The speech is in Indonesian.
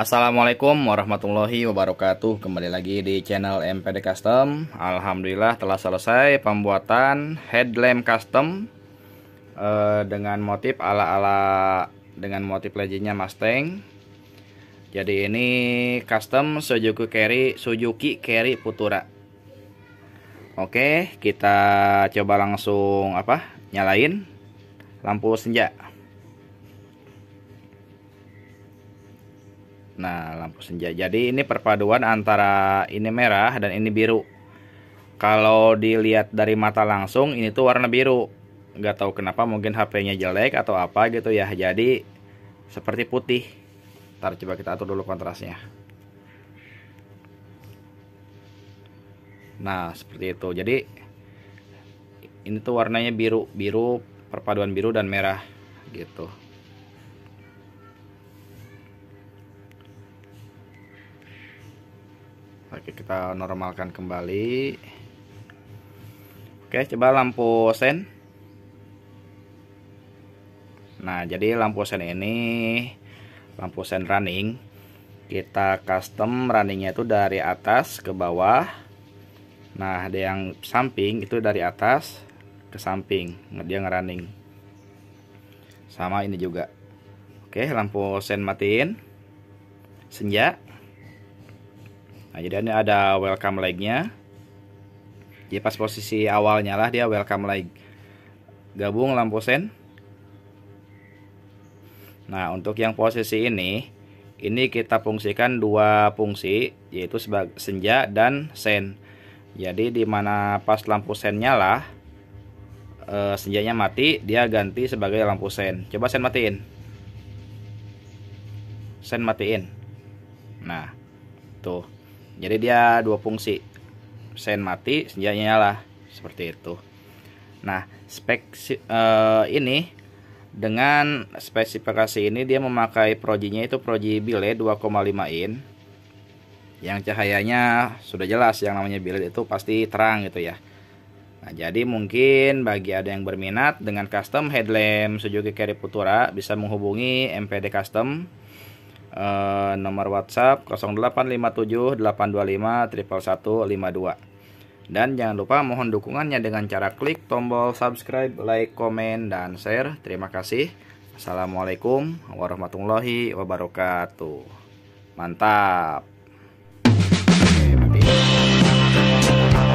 Assalamualaikum warahmatullahi wabarakatuh. Kembali lagi di channel MPD Custom. Alhamdulillah telah selesai pembuatan headlamp custom dengan motif ala-ala dengan motif legendnya Mustang. Jadi ini custom Suzuki Carry Futura. Oke, kita coba langsung nyalain lampu senja. Nah, lampu senja. Jadi ini perpaduan antara ini merah dan ini biru. Kalau dilihat dari mata langsung, ini tuh warna biru. Nggak tahu kenapa, mungkin HP-nya jelek atau apa gitu ya. Jadi seperti putih. Ntar coba kita atur dulu kontrasnya. Nah, seperti itu. Jadi ini tuh warnanya biru, perpaduan biru dan merah gitu. Oke, kita normalkan kembali. Oke, coba lampu sen. Nah, jadi lampu sen ini lampu sen running. Kita custom runningnya itu dari atas ke bawah. Nah, ada yang samping itu dari atas ke samping. Dia ngerunning. Sama ini juga. Oke, lampu sen matiin. Senja. Nah, jadi ini ada welcome light-nya. Jadi pas posisi awalnya lah dia welcome light. Gabung lampu sen. Nah, untuk yang posisi ini kita fungsikan dua fungsi, yaitu sebagai senja dan sen. Jadi di mana pas lampu sen nyala, senjanya mati, dia ganti sebagai lampu sen. Coba sen matiin. Sen matiin. Nah, tuh. Jadi dia dua fungsi, sen mati, senjanya nyala, seperti itu. Nah, ini dengan spesifikasi ini dia memakai projinya itu proji biled 2,5 in, yang cahayanya sudah jelas, yang namanya biled itu pasti terang gitu ya. Nah, jadi mungkin bagi ada yang berminat dengan custom headlamp Suzuki Carry Futura, bisa menghubungi MPD Custom. Nomor WhatsApp 085782511152. Dan jangan lupa mohon dukungannya dengan cara klik tombol subscribe, like, komen, dan share. Terima kasih. Assalamualaikum warahmatullahi wabarakatuh. Mantap. Oke, mati.